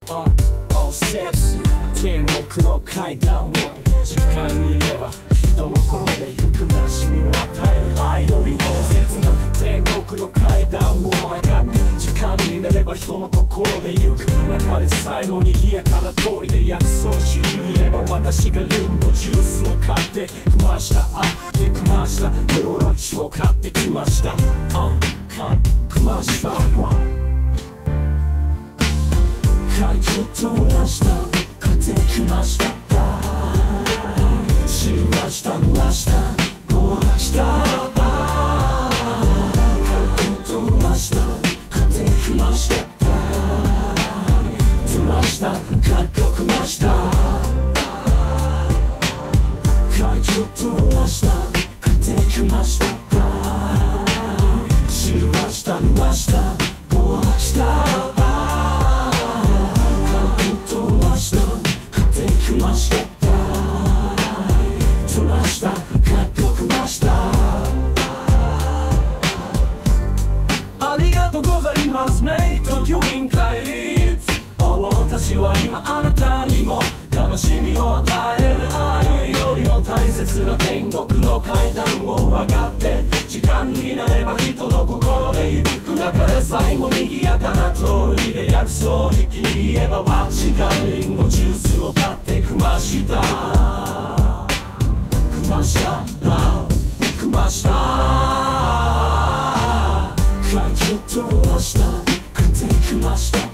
All steps 天国の階段を時間にいれば人の心で行くなしみを与える愛の理想切な天国の階段を上がる時間になれば人の心で行く中で最後に賑やかな通りで約束しにいれば私がリンゴジュースを買ってきました来ましたヨーロチを買ってきました買ってきました会長と出した買ってきました知りましたましたごました会長と出した買ってきました来ました買ってきました会長と出した買ってきました知りましたましたごましたありがとうございますね東京インカイリ私は今あなたにも楽しみを与える愛よりも大切な天国の階段を上がって時間になれば人の心で行く中で最後に賑やかな通りで約束に言えば私がリンゴジュースを買ってきました来ました来ました会長と明日買ってきました